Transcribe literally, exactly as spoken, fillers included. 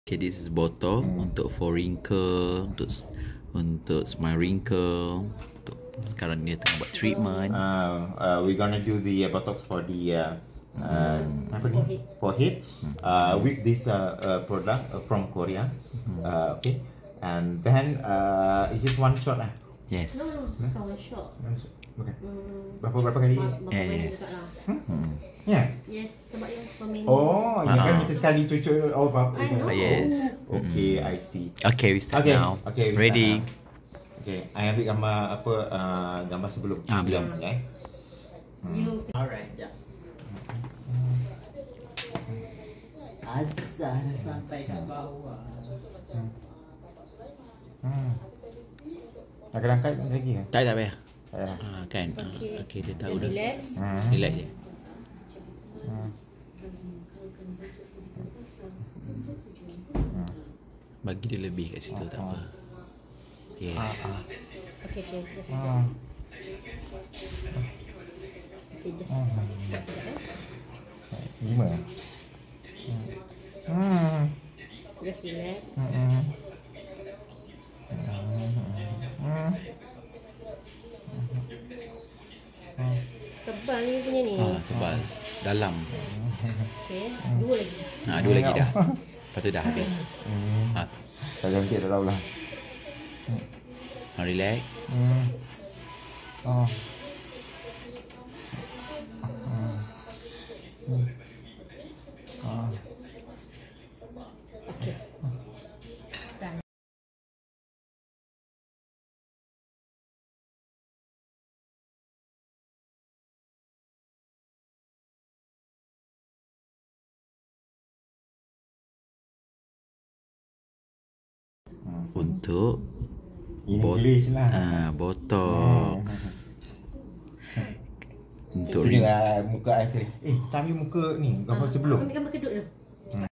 Okay, this is Botox hmm. untuk for wrinkle, untuk untuk smile wrinkle. Untuk sekarang ni tengah buat treatment. Uh, uh, we gonna do the uh, Botox for the uh, uh, hmm. apa ni? Forehead. Uh, with this uh, uh, product uh, from Korea. Hmm. Uh, okay, and then uh, it's just one shot lah. Yes. No, no, bukan one shot. Okay. Hmm. Berapa berapa kali? Berapa kali yes. juga lah. Hmm. Yeah. Yes, sebab yang pemain. Oh, ya kan macam sekali cucuk. Oh, berapa? I know. Yes. Okay, I see. Okay, we start okay. now. Okay, we ready. Start now. Okay, I ambil gambar apa uh, gambar sebelum. Ah, belum. Okay. Hmm. You. Alright. Yeah. Azhar dah sampai kat bawah. Hmm. Hmm. Nak kena angkat lagi kan? Tak, tak payah. Ya. Ah, kan. Okay. Ah, okay, dia tahu dah. Relax. Hmm. Relax je. Hmm. Bagi dia lebih kat situ, tak apa. Yes. Ah, ah. Okay, okay. Ah. Okay, just. Ah. Sekejap, sekejap, eh. Lima. Hmm. Just relax. Hmm. Tebal ni punya ni. Ah, tebal. Dalam. Okay, dua lagi. Ha, dua lagi dah. Lepas tu dah habis. Hmm. Ha. Tak cantik tak tahulah. Ha, relax. Hmm. Oh. Hmm. Oh. Okay. Start. Untuk English lah. Ah, Botox. Untuk Inilah muka asli. Eh, tapi muka ni gambar sebelum. Ambil gambar kedua tu.